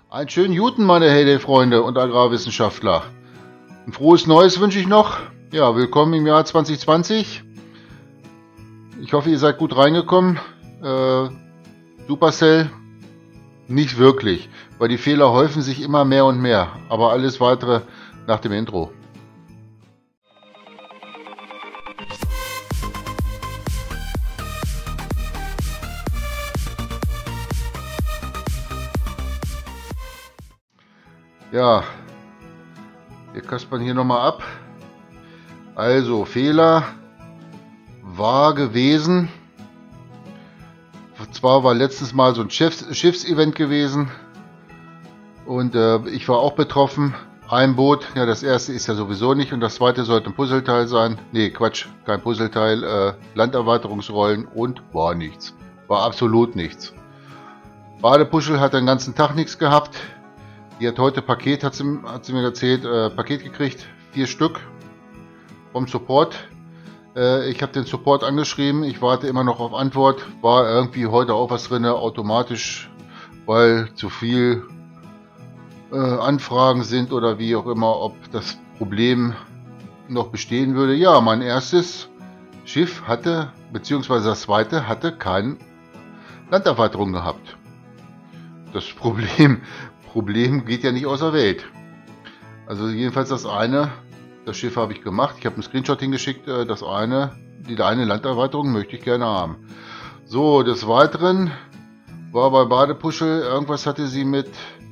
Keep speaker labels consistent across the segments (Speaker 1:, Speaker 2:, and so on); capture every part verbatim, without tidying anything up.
Speaker 1: Einen schönen Guten, meine Heyday-Freunde und Agrarwissenschaftler. Ein frohes Neues wünsche ich noch. Ja, willkommen im Jahr zwanzig zwanzig. Ich hoffe, ihr seid gut reingekommen. Äh, Supercell nicht wirklich, weil die Fehler häufen sich immer mehr und mehr. Aber alles weitere nach dem Intro. Ja, wir kaspern hier nochmal ab. Also, Fehler war gewesen. Zwar war letztes Mal so ein Schiffs Schiffsevent gewesen und äh, ich war auch betroffen. Ein Boot, ja, das erste ist ja sowieso nicht und das zweite sollte ein Puzzleteil sein. Nee, Quatsch, kein Puzzleteil, äh, Landerweiterungsrollen und war nichts. War absolut nichts. Badepuschel hat den ganzen Tag nichts gehabt. Die hat heute Paket, hat sie, hat sie mir erzählt, äh, Paket gekriegt, vier Stück vom Support. Äh, ich habe den Support angeschrieben, ich warte immer noch auf Antwort. War irgendwie heute auch was drin, automatisch, weil zu viel äh, Anfragen sind oder wie auch immer, ob das Problem noch bestehen würde. Ja, mein erstes Schiff hatte, beziehungsweise das zweite, hatte keine Landerweiterung gehabt. Das Problem... Problem geht ja nicht aus der Welt. Also jedenfalls das eine, das Schiff habe ich gemacht. Ich habe einen Screenshot hingeschickt. Das eine, die eine Landerweiterung möchte ich gerne haben. So, des Weiteren war bei Badepuschel, irgendwas hatte sie mit,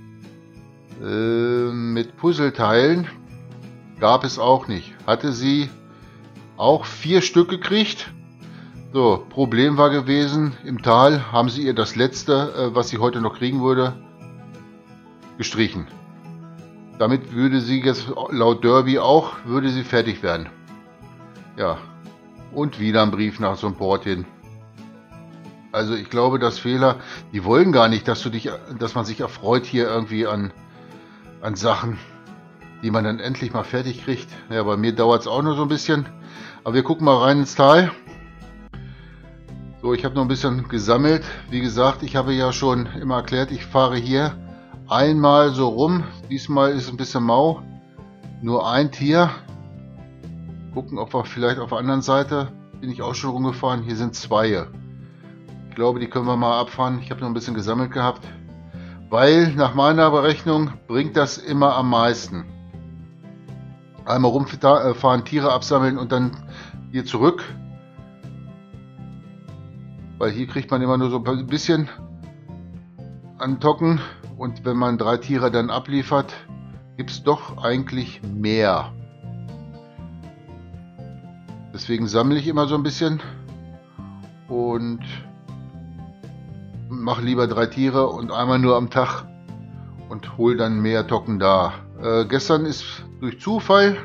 Speaker 1: äh, mit Puzzleteilen. Gab es auch nicht. Hatte sie auch vier Stück gekriegt. So, Problem war gewesen, im Tal haben sie ihr das letzte, äh, was sie heute noch kriegen würde, gestrichen. Damit würde sie jetzt laut Derby auch, würde sie fertig werden. Ja, und wieder ein Brief nach Support hin. Also ich glaube, dass Fehler, die wollen gar nicht, dass du dich, dass man sich erfreut hier irgendwie an, an Sachen, die man dann endlich mal fertig kriegt. Ja, bei mir dauert es auch nur so ein bisschen. Aber wir gucken mal rein ins Tal. So, ich habe noch ein bisschen gesammelt. Wie gesagt, ich habe ja schon immer erklärt, ich fahre hier einmal so rum. Diesmal ist es ein bisschen mau. Nur ein Tier. Gucken, ob wir vielleicht auf der anderen Seite, bin ich auch schon rumgefahren. Hier sind zwei. Ich glaube, die können wir mal abfahren. Ich habe noch ein bisschen gesammelt gehabt. Weil nach meiner Berechnung bringt das immer am meisten. Einmal rumfahren, Tiere absammeln und dann hier zurück. Weil hier kriegt man immer nur so ein bisschen antocken. Und wenn man drei Tiere dann abliefert, gibt es doch eigentlich mehr. Deswegen sammle ich immer so ein bisschen und mache lieber drei Tiere und einmal nur am Tag und hole dann mehr Tocken da. Äh, gestern ist durch Zufall,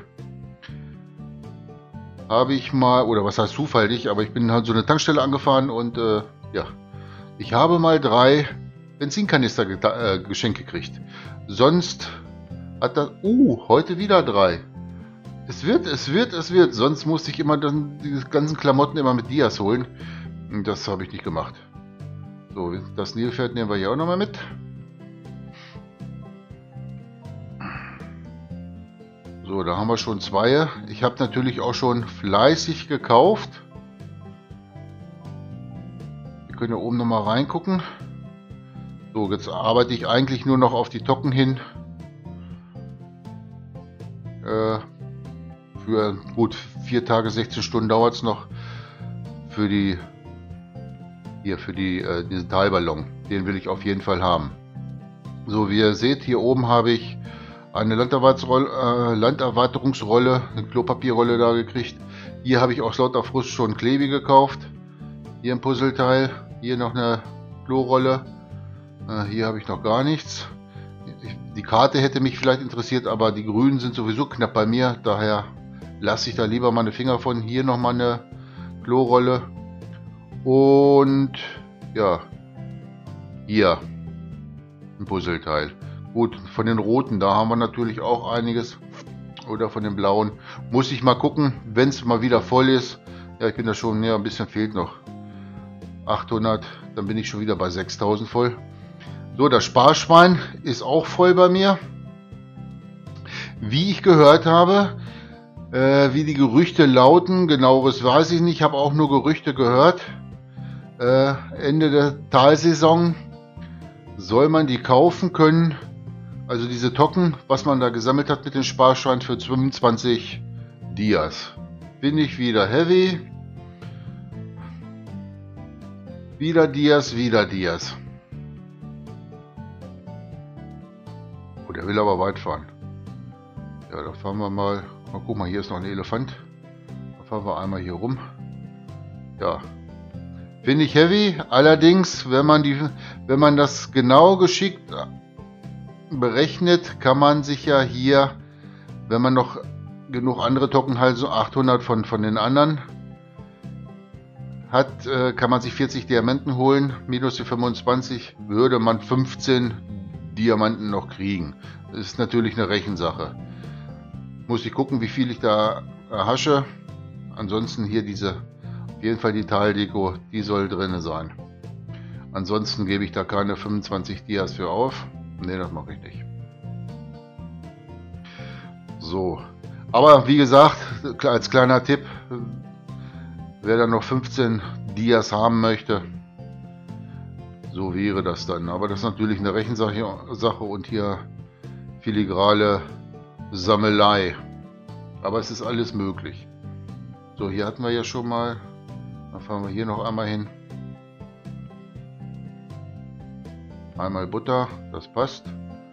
Speaker 1: habe ich mal, oder was heißt zufällig, aber ich bin halt so eine Tankstelle angefahren und äh, ja, ich habe mal drei Benzinkanister äh, geschenkt gekriegt. Sonst hat das... Uh, heute wieder drei. Es wird, es wird, es wird. Sonst musste ich immer dann die ganzen Klamotten immer mit Dias holen. Und das habe ich nicht gemacht. So, das Nilpferd nehmen wir hier auch nochmal mit. So, da haben wir schon zwei. Ich habe natürlich auch schon fleißig gekauft. Wir können hier oben nochmal reingucken. So, jetzt arbeite ich eigentlich nur noch auf die Tocken hin. Äh, für gut vier Tage, sechzehn Stunden dauert es noch. Für die, hier, für die, äh, diesen Talballon. Den will ich auf jeden Fall haben. So, wie ihr seht, hier oben habe ich eine Landerweiterungsrolle, äh, Landerweiterungsrolle, eine Klopapierrolle da gekriegt. Hier habe ich auch lauter Frust schon Klebi gekauft. Hier ein Puzzleteil. Hier noch eine Klorolle. Hier habe ich noch gar nichts. Die Karte hätte mich vielleicht interessiert, aber die Grünen sind sowieso knapp bei mir. Daher lasse ich da lieber meine Finger von. Hier nochmal eine Klorolle. Und ja, hier ein Puzzleteil. Gut, von den roten, da haben wir natürlich auch einiges. Oder von den blauen. Muss ich mal gucken, wenn es mal wieder voll ist. Ja, ich bin da schon, ja, ein bisschen fehlt noch. achthundert, dann bin ich schon wieder bei sechstausend voll. So, das Sparschwein ist auch voll bei mir. Wie ich gehört habe, äh, wie die Gerüchte lauten, genaueres weiß ich nicht, ich habe auch nur Gerüchte gehört. Äh, Ende der Talsaison soll man die kaufen können, also diese Tocken, was man da gesammelt hat mit den Sparschweinen für fünfundzwanzig Dias. Bin ich wieder heavy. Wieder Dias, wieder Dias. Oh, der will aber weit fahren. Ja, da fahren wir mal. Oh, guck mal, hier ist noch ein Elefant. Da fahren wir einmal hier rum. Ja. Finde ich heavy. Allerdings, wenn man die, wenn man das genau geschickt berechnet, kann man sich ja hier, wenn man noch genug andere Token, halt so achthundert von, von den anderen hat, äh, kann man sich vierzig Diamanten holen. Minus die fünfundzwanzig würde man fünfzehn Diamanten noch kriegen. Das ist natürlich eine Rechensache. Muss ich gucken, wie viel ich da erhasche. Ansonsten hier diese, auf jeden Fall die Taldeko, die soll drin sein. Ansonsten gebe ich da keine fünfundzwanzig Dias für auf. Ne, das mache ich nicht. So. Aber wie gesagt, als kleiner Tipp, wer dann noch fünfzehn Dias haben möchte, so wäre das dann. Aber das ist natürlich eine Rechensache und hier filigrane Sammelei. Aber es ist alles möglich. So, hier hatten wir ja schon mal. Dann fahren wir hier noch einmal hin. Einmal Butter, das passt.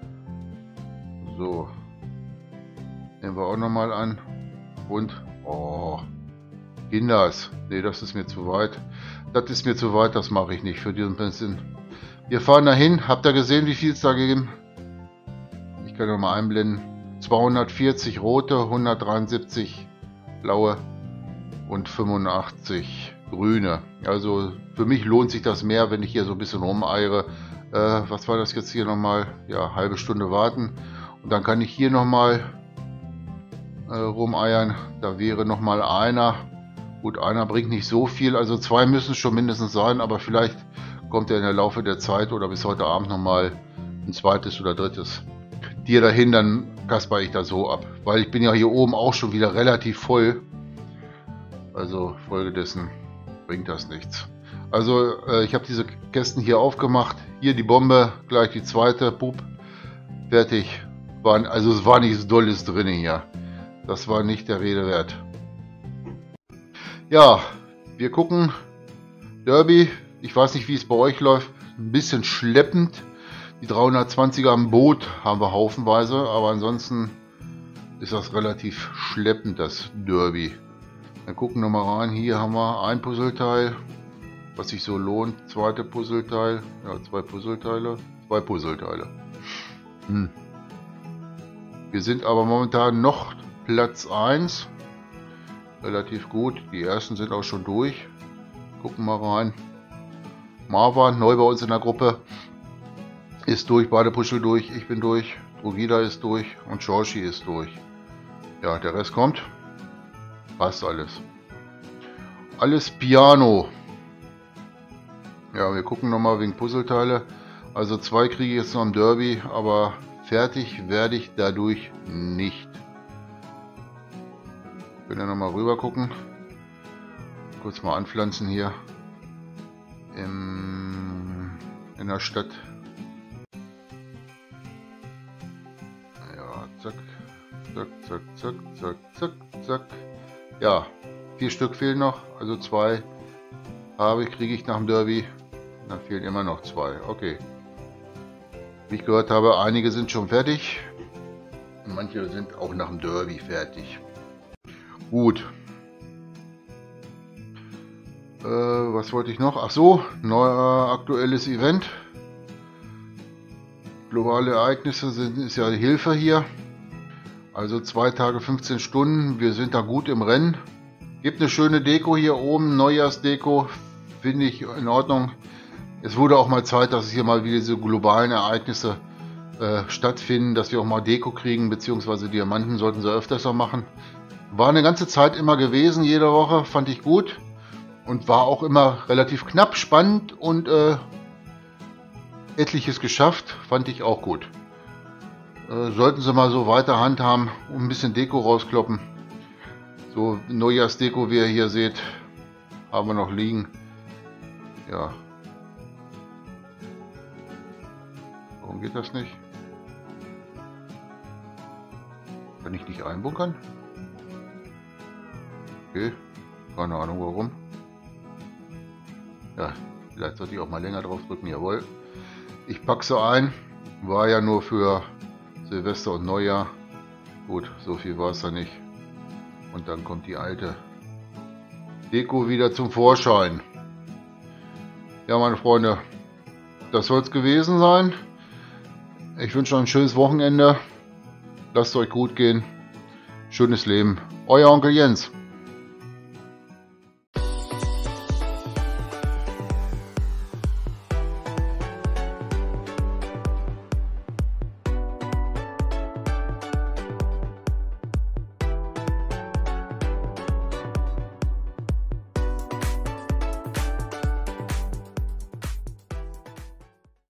Speaker 1: So. Nehmen wir auch noch mal an. Und, oh, Kinders. Ne, das ist mir zu weit. Das ist mir zu weit, das mache ich nicht für diesen Benzin. Wir fahren dahin. Habt ihr gesehen, wie viel es da gegeben? Ich kann noch mal einblenden. zweihundertvierzig rote, hundertdreiundsiebzig blaue und fünfundachtzig grüne. Also für mich lohnt sich das mehr, wenn ich hier so ein bisschen rumeiere. Äh, was war das jetzt hier nochmal? Ja, halbe Stunde warten. Und dann kann ich hier nochmal äh, rumeiern. Da wäre nochmal einer. Gut, einer bringt nicht so viel. Also zwei müssen es schon mindestens sein. Aber vielleicht kommt er in der Laufe der Zeit oder bis heute Abend nochmal ein zweites oder drittes Tier dahin. Dann kasper ich da so ab. Weil ich bin ja hier oben auch schon wieder relativ voll. Also folgedessen bringt das nichts. Also äh, ich habe diese Kästen hier aufgemacht. Hier die Bombe, gleich die zweite. Pup, fertig. War, also es war nichts Dolles drin hier. Das war nicht der Rede wert. Ja, wir gucken. Derby, ich weiß nicht, wie es bei euch läuft. Ein bisschen schleppend. Die dreihundertzwanziger am Boot haben wir haufenweise. Aber ansonsten ist das relativ schleppend, das Derby. Dann gucken wir mal rein. Hier haben wir ein Puzzleteil, was sich so lohnt. Zweite Puzzleteil. Ja, zwei Puzzleteile. Zwei Puzzleteile. Hm. Wir sind aber momentan noch Platz eins. Relativ gut. Die ersten sind auch schon durch. Gucken mal rein. Marva, neu bei uns in der Gruppe, ist durch. Beide Puzzle durch. Ich bin durch. Drogida ist durch. Und Georgie ist durch. Ja, der Rest kommt. Passt alles. Alles Piano. Ja, wir gucken nochmal wegen Puzzleteile. Also zwei kriege ich jetzt noch im Derby, aber fertig werde ich dadurch nicht. Wir können ja nochmal rüber gucken. Kurz mal anpflanzen hier. Im, in der Stadt. Ja, zack. Zack, zack, zack, zack, zack, zack. Ja, vier Stück fehlen noch, also zwei habe ich, kriege ich nach dem Derby. Dann fehlen immer noch zwei. Okay. Wie ich gehört habe, einige sind schon fertig. Manche sind auch nach dem Derby fertig. Gut. Äh, was wollte ich noch? Ach so, neuer aktuelles Event. Globale Ereignisse sind, ist ja die Hilfe hier. Also zwei Tage, fünfzehn Stunden. Wir sind da gut im Rennen. Gibt eine schöne Deko hier oben. Neujahrsdeko. Finde ich in Ordnung. Es wurde auch mal Zeit, dass es hier mal wieder diese globalen Ereignisse äh, stattfinden. Dass wir auch mal Deko kriegen. Beziehungsweise Diamanten sollten sie öfters noch machen. War eine ganze Zeit immer gewesen. Jede Woche. Fand ich gut. Und war auch immer relativ knapp, spannend und äh, etliches geschafft, fand ich auch gut. Äh, sollten sie mal so weiter handhaben und ein bisschen Deko rauskloppen. So Neujahrsdeko, wie ihr hier seht, haben wir noch liegen. Ja. Warum geht das nicht? Kann ich nicht einbunkern? Okay, keine Ahnung warum. Ja, vielleicht sollte ich auch mal länger drauf drücken, jawohl. Ich packe sie ein, war ja nur für Silvester und Neujahr. Gut, so viel war es da nicht. Und dann kommt die alte Deko wieder zum Vorschein. Ja, meine Freunde, das soll es gewesen sein. Ich wünsche euch ein schönes Wochenende. Lasst es euch gut gehen. Schönes Leben. Euer Onkel Jens.